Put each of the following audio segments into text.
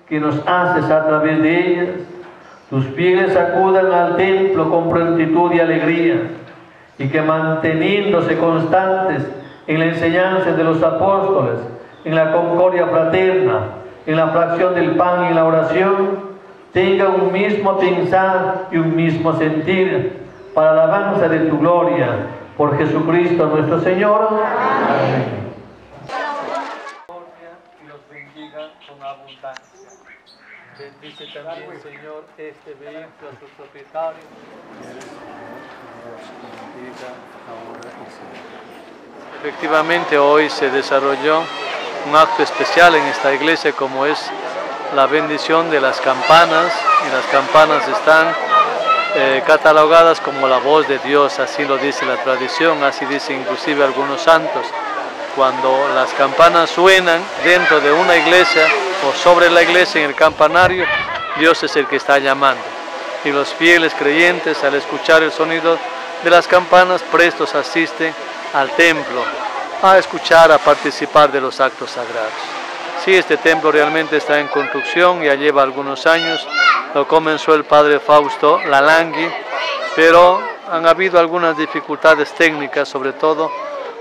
que nos haces a través de ellas. Tus fieles acudan al templo con prontitud y alegría, y que manteniéndose constantes en la enseñanza de los apóstoles, en la concordia fraterna, en la fracción del pan y en la oración, tengan un mismo pensar y un mismo sentir, para la alabanza de tu gloria, por Jesucristo nuestro Señor. Amén. Y los bendiga con abundancia. Bendice también, Señor, este vehículo a sus propietarios. Efectivamente, hoy se desarrolló un acto especial en esta iglesia, como es la bendición de las campanas, y las campanas están catalogadas como la voz de Dios, así lo dice la tradición, así dice inclusive algunos santos. Cuando las campanas suenan dentro de una iglesia o sobre la iglesia en el campanario, Dios es el que está llamando. Y los fieles creyentes, al escuchar el sonido de las campanas, prestos asisten al templo a escuchar, a participar de los actos sagrados. Sí, este templo realmente está en construcción, ya lleva algunos años, lo comenzó el padre Fausto Lalangui, pero han habido algunas dificultades técnicas, sobre todo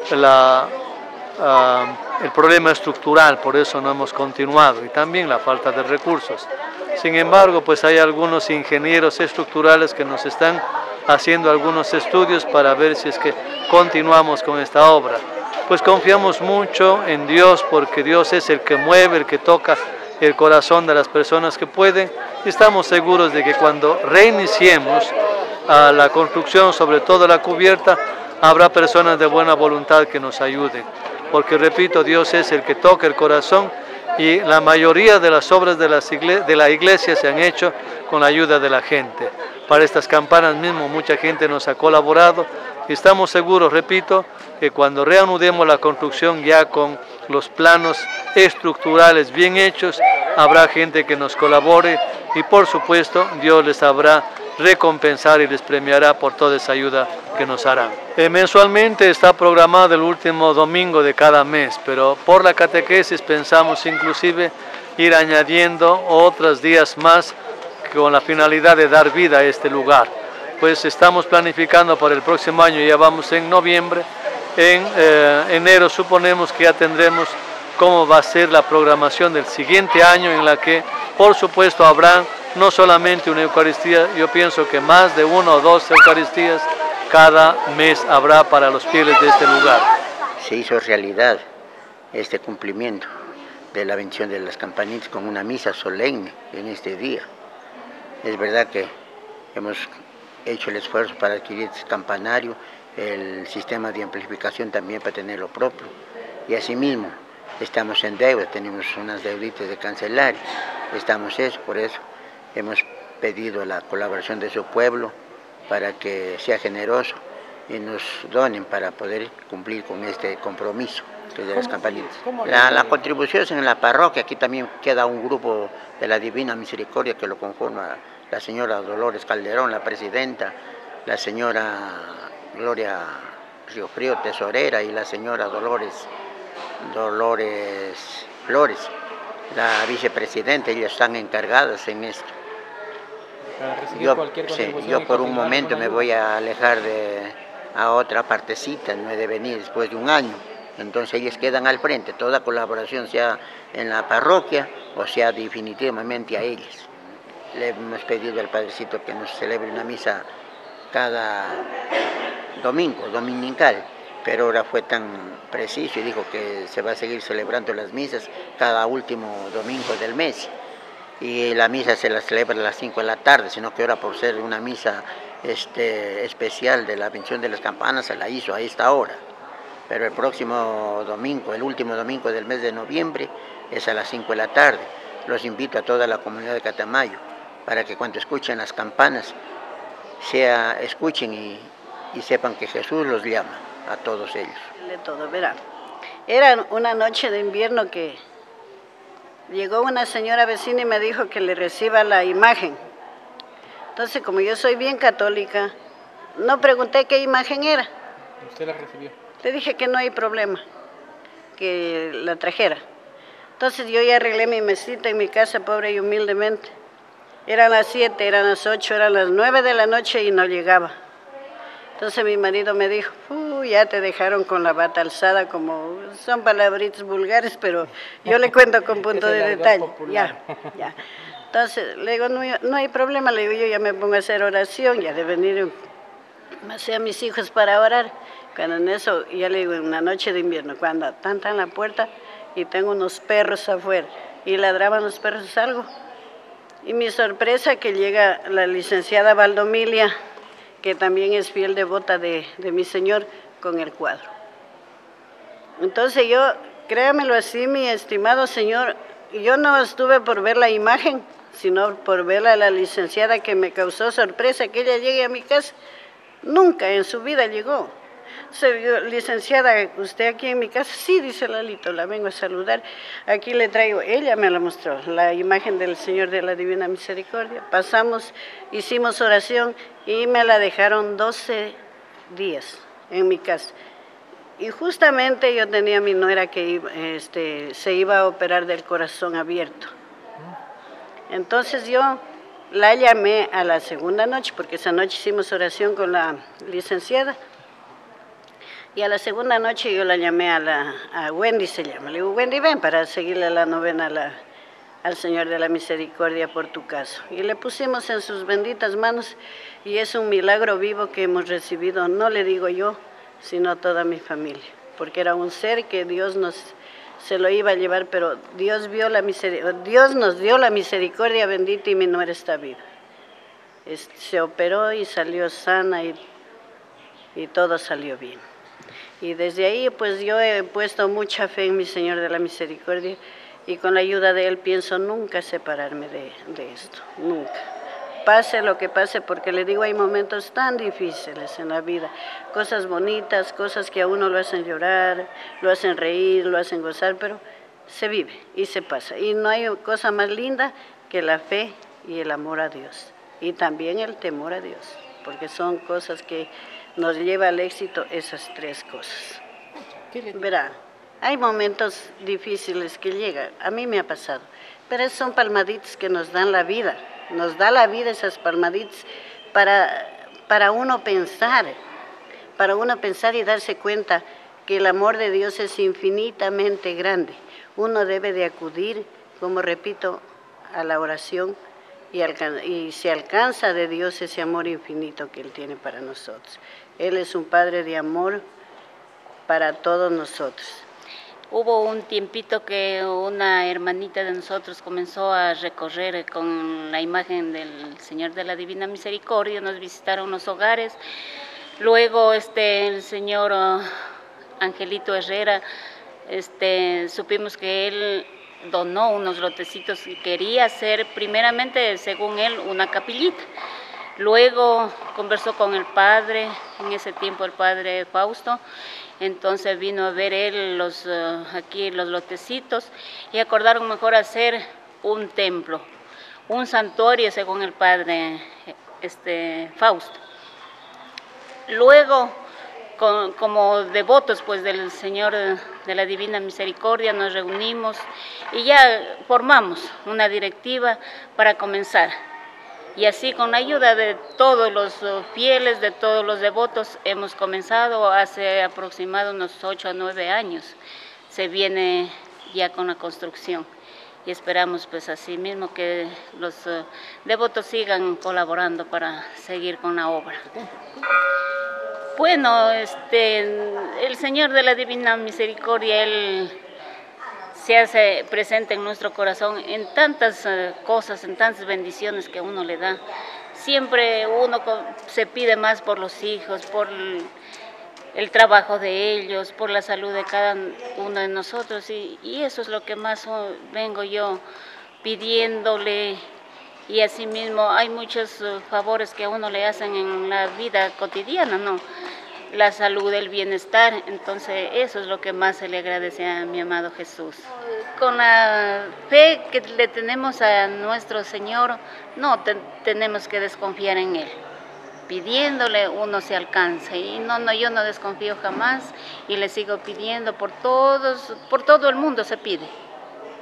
el problema estructural, por eso no hemos continuado, y también la falta de recursos. Sin embargo, pues hay algunos ingenieros estructurales que nos están haciendo algunos estudios para ver si es que continuamos con esta obra. Pues confiamos mucho en Dios, porque Dios es el que mueve, el que toca el corazón de las personas que pueden, y estamos seguros de que cuando reiniciemos la construcción, sobre todo la cubierta, habrá personas de buena voluntad que nos ayuden, porque repito, Dios es el que toca el corazón, y la mayoría de las obras de la iglesia se han hecho con la ayuda de la gente. Para estas campanas mismo mucha gente nos ha colaborado, y estamos seguros, repito, que cuando reanudemos la construcción ya con los planos estructurales bien hechos, habrá gente que nos colabore, y por supuesto Dios les sabrá recompensar y les premiará por toda esa ayuda que nos harán. Mensualmente está programado el último domingo de cada mes, pero por la catequesis pensamos inclusive ir añadiendo otros días más con la finalidad de dar vida a este lugar. Pues estamos planificando para el próximo año, ya vamos en noviembre, en enero suponemos que ya tendremos cómo va a ser la programación del siguiente año, en la que por supuesto habrá no solamente una Eucaristía, yo pienso que más de 1 o 2 Eucaristías cada mes habrá para los fieles de este lugar. Se hizo realidad este cumplimiento de la bendición de las campanitas con una misa solemne en este día. Es verdad que hemos hecho el esfuerzo para adquirir este campanario, el sistema de amplificación también para tener lo propio, y asimismo estamos en deuda, tenemos unas deuditas de cancelar, por eso hemos pedido la colaboración de su pueblo para que sea generoso y nos donen para poder cumplir con este compromiso de las campanitas. La contribución es en la parroquia, aquí también queda un grupo de la Divina Misericordia que lo conforma la señora Dolores Calderón, la presidenta, la señora Gloria Riofrío, tesorera, y la señora Dolores Flores, la vicepresidenta. Ellas están encargadas en esto. Yo por un momento me voy a alejar a otra partecita, no he de venir después de un año, entonces ellas quedan al frente, toda colaboración sea en la parroquia o sea definitivamente a ellas. Le hemos pedido al Padrecito que nos celebre una misa cada domingo, dominical, pero ahora fue tan preciso y dijo que se va a seguir celebrando las misas cada último domingo del mes. Y la misa se la celebra a las 5 de la tarde, sino que ahora por ser una misa especial de la bendición de las campanas se la hizo a esta hora. Pero el próximo domingo, el último domingo del mes de noviembre, es a las 5 de la tarde. Los invito a toda la comunidad de Catamayo para que cuando escuchen las campanas, escuchen y sepan que Jesús los llama a todos ellos. De todo, verá. Era una noche de invierno que llegó una señora vecina y me dijo que le reciba la imagen. Entonces, como yo soy bien católica, no pregunté qué imagen era. ¿Usted la recibió? Le dije que no hay problema, que la trajera. Entonces yo ya arreglé mi mesita en mi casa, pobre y humildemente. Eran las 7, eran las 8, eran las 9 de la noche y no llegaba. Entonces mi marido me dijo, ya te dejaron con la bata alzada, como son palabritas vulgares, pero yo le cuento con punto de detalle. Ya. Entonces le digo, no hay problema, le digo, yo ya me pongo a hacer oración, ya de venir a mis hijos para orar. Cuando en eso, ya le digo, en una noche de invierno, cuando están en la puerta y tengo unos perros afuera y ladraban los perros, salgo. Y mi sorpresa que llega la licenciada Valdomilia, que también es fiel devota de mi Señor, con el cuadro. Entonces yo, créamelo así, mi estimado Señor, yo no estuve por ver la imagen, sino por ver a la licenciada, que me causó sorpresa que ella llegue a mi casa. Nunca en su vida llegó. Licenciada, ¿usted aquí en mi casa? Sí, dice Lalito, la vengo a saludar. Aquí le traigo, ella me la mostró, la imagen del Señor de la Divina Misericordia. Pasamos, hicimos oración y me la dejaron 12 días en mi casa. Y justamente yo tenía a mi nuera que se iba a operar del corazón abierto. Entonces yo la llamé a la segunda noche, porque esa noche hicimos oración con la licenciada. Y a la segunda noche yo la llamé a Wendy, se llama. Le digo, Wendy, ven para seguirle la novena al Señor de la Misericordia por tu caso. Y le pusimos en sus benditas manos, y es un milagro vivo que hemos recibido, no le digo yo, sino toda mi familia. Porque era un ser que Dios se lo iba a llevar, pero Dios nos dio la misericordia bendita y mi nuera está viva. Se operó y salió sana y todo salió bien. Y desde ahí pues yo he puesto mucha fe en mi Señor de la Misericordia, y con la ayuda de Él pienso nunca separarme de esto, nunca. Pase lo que pase, porque le digo, hay momentos tan difíciles en la vida, cosas bonitas, cosas que a uno lo hacen llorar, lo hacen reír, lo hacen gozar, pero se vive y se pasa. Y no hay cosa más linda que la fe y el amor a Dios, y también el temor a Dios, porque son cosas que nos lleva al éxito, esas tres cosas. Verá, hay momentos difíciles que llegan, a mí me ha pasado, pero son palmaditas que nos dan la vida. Nos da la vida esas palmaditas para uno pensar y darse cuenta que el amor de Dios es infinitamente grande. Uno debe de acudir, como repito, a la oración y se alcanza de Dios ese amor infinito que Él tiene para nosotros. Él es un Padre de amor para todos nosotros. Hubo un tiempito que una hermanita de nosotros comenzó a recorrer con la imagen del Señor de la Divina Misericordia, nos visitaron los hogares. Luego el señor Angelito Herrera, supimos que él donó unos lotecitos y quería hacer primeramente, según él, una capillita. Luego conversó con el padre, en ese tiempo el padre Fausto. Entonces vino a ver él aquí los lotecitos y acordaron mejor hacer un templo, un santuario según el padre Fausto. Luego, como devotos pues del Señor de la Divina Misericordia, nos reunimos y ya formamos una directiva para comenzar. Y así, con la ayuda de todos los fieles, de todos los devotos, hemos comenzado hace aproximadamente unos 8 a 9 años. Se viene ya con la construcción y esperamos pues así mismo que los devotos sigan colaborando para seguir con la obra. Bueno, el Señor de la Divina Misericordia, Él se hace presente en nuestro corazón en tantas cosas, en tantas bendiciones que uno le da. Siempre uno se pide más por los hijos, por el trabajo de ellos, por la salud de cada uno de nosotros, y eso es lo que más vengo yo pidiéndole. Y asimismo hay muchos favores que a uno le hacen en la vida cotidiana, ¿no? La salud, el bienestar, entonces eso es lo que más se le agradece a mi amado Jesús. Con la fe que le tenemos a nuestro Señor, no tenemos que desconfiar en Él. Pidiéndole uno se alcanza, y yo no desconfío jamás y le sigo pidiendo por todo el mundo se pide.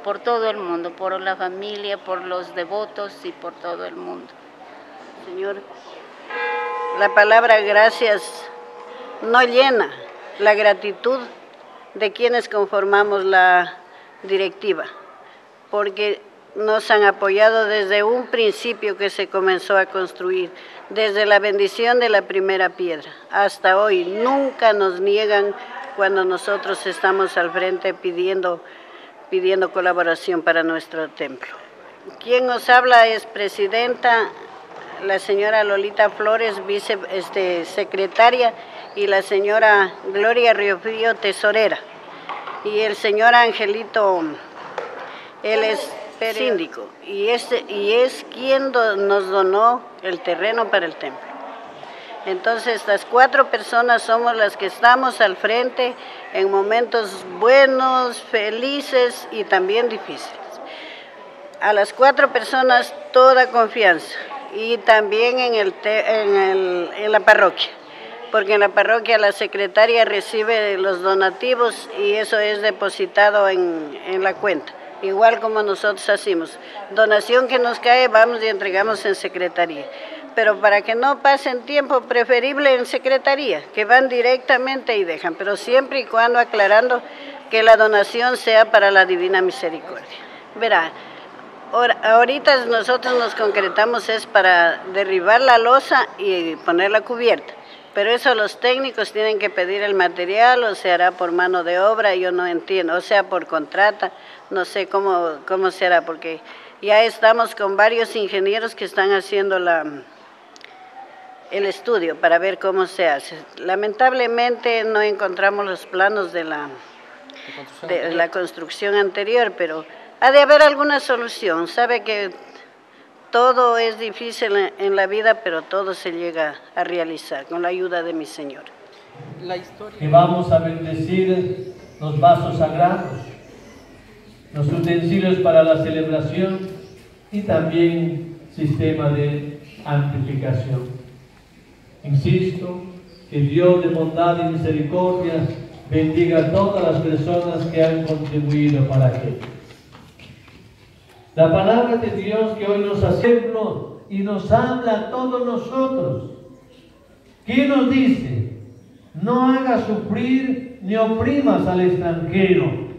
por todo el mundo, por la familia, por los devotos y por todo el mundo. Señor, la palabra gracias no llena la gratitud de quienes conformamos la directiva, porque nos han apoyado desde un principio que se comenzó a construir, desde la bendición de la primera piedra hasta hoy. Nunca nos niegan cuando nosotros estamos al frente pidiendo colaboración para nuestro templo. Quien nos habla es presidenta, la señora Lolita Flores, secretaria, y la señora Gloria Riofrío, tesorera. Y el señor Angelito, él es síndico, y es quien nos donó el terreno para el templo. Entonces, estas 4 personas somos las que estamos al frente en momentos buenos, felices y también difíciles. A las 4 personas toda confianza, y también en la parroquia, porque en la parroquia la secretaria recibe los donativos y eso es depositado en la cuenta. Igual como nosotros hacemos, donación que nos cae, vamos y entregamos en secretaría. Pero para que no pasen tiempo, preferible en secretaría, que van directamente y dejan, pero siempre y cuando aclarando que la donación sea para la Divina Misericordia. Verá, ahorita nosotros nos concretamos es para derribar la losa y poner la cubierta. Pero eso los técnicos tienen que pedir el material, o se hará por mano de obra, yo no entiendo, o sea por contrata, no sé cómo se hará, porque ya estamos con varios ingenieros que están haciendo el estudio para ver cómo se hace. Lamentablemente no encontramos los planos de la construcción anterior, pero ha de haber alguna solución. Sabe que todo es difícil en la vida, pero todo se llega a realizar con la ayuda de mi Señor. Que vamos a bendecir los vasos sagrados, los utensilios para la celebración y también sistema de amplificación. Insisto, que Dios de bondad y misericordia bendiga a todas las personas que han contribuido para aquello. La palabra de Dios que hoy nos hace y nos habla a todos nosotros. ¿Quién nos dice? No hagas sufrir ni oprimas al extranjero.